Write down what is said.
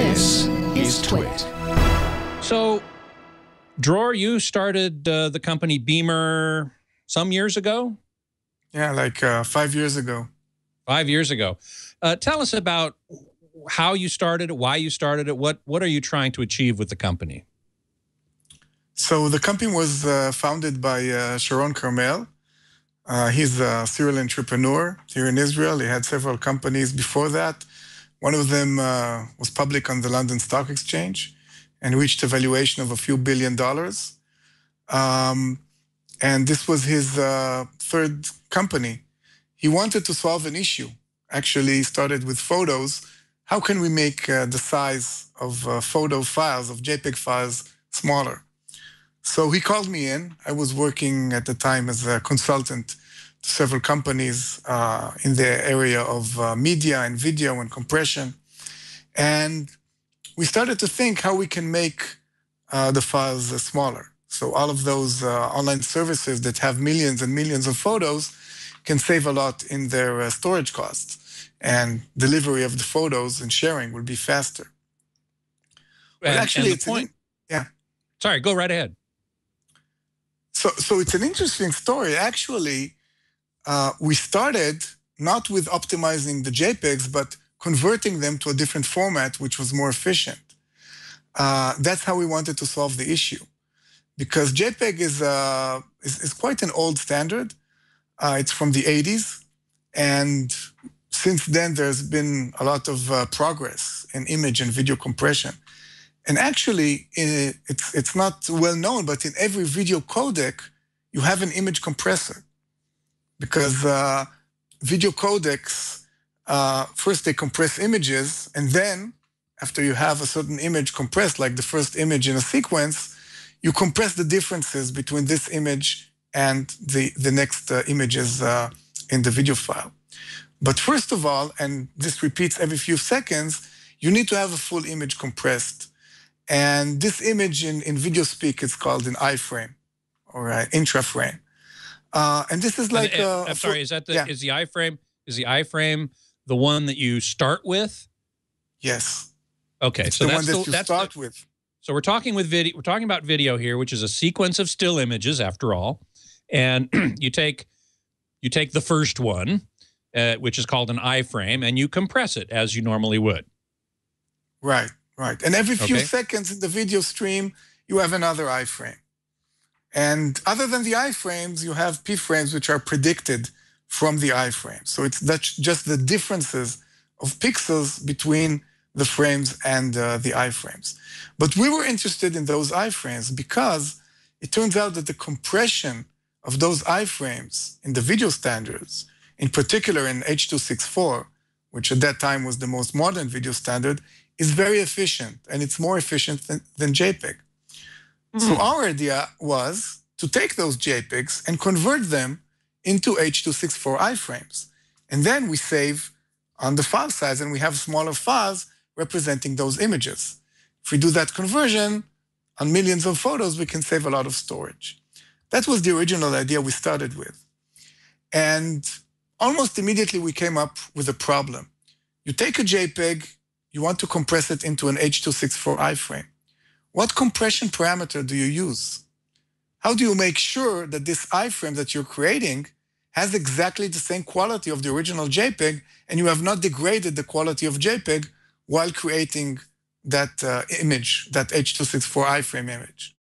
This is TWiT. So, Dror, you started the company Beamr some years ago? Yeah, like 5 years ago. 5 years ago. Tell us about how you started it, why you started it, what are you trying to achieve with the company? So the company was founded by Sharon Carmel. He's a serial entrepreneur here in Israel. He had several companies before that. One of them was public on the London Stock Exchange and reached a valuation of a few $1 billion. And this was his third company. He wanted to solve an issue. Actually, he started with photos. How can we make the size of photo files, of JPEG files, smaller? So he called me in. I was working at the time as a consultant to several companies in the area of media and video and compression. And we started to think how we can make the files smaller. So all of those online services that have millions and millions of photos can save a lot in their storage costs. And delivery of the photos and sharing will be faster. But actually, and the point, yeah. Sorry, go right ahead. So it's an interesting story. Actually, we started not with optimizing the JPEGs, but converting them to a different format, which was more efficient. That's how we wanted to solve the issue. Because JPEG is quite an old standard. It's from the 80s. And since then, there's been a lot of progress in image and video compression. And actually, it's not well known, but in every video codec, you have an image compressor. Because video codecs, first they compress images, and then after you have a certain image compressed, like the first image in a sequence, you compress the differences between this image and the next images in the video file. But first of all, and this repeats every few seconds, you need to have a full image compressed. And this image in video speak is called an iframe or an intraframe. And this is like I'm sorry, is that is the iframe the one that you start with? Yes. Okay, it's so the that's one that you start with. So we're talking about video here, which is a sequence of still images after all. And you take the first one, which is called an iframe, and you compress it as you normally would. Right. Right. And every few seconds in the video stream, you have another iframe. And other than the iframes, you have p-frames, which are predicted from the iframe. So that's just the differences of pixels between the frames and the iframes. But we were interested in those iframes because it turns out that the compression of those iframes in the video standards, in particular in H.264, which at that time was the most modern video standard, is very efficient, and it's more efficient than JPEG. So our idea was to take those JPEGs and convert them into H.264 iframes. And then we save on the file size, and we have smaller files representing those images. If we do that conversion on millions of photos, we can save a lot of storage. That was the original idea we started with. And almost immediately, we came up with a problem. You take a JPEG, you want to compress it into an H.264 iframe. What compression parameter do you use? How do you make sure that this iframe that you're creating has exactly the same quality of the original JPEG, and you have not degraded the quality of JPEG while creating that image, that H.264 iframe image?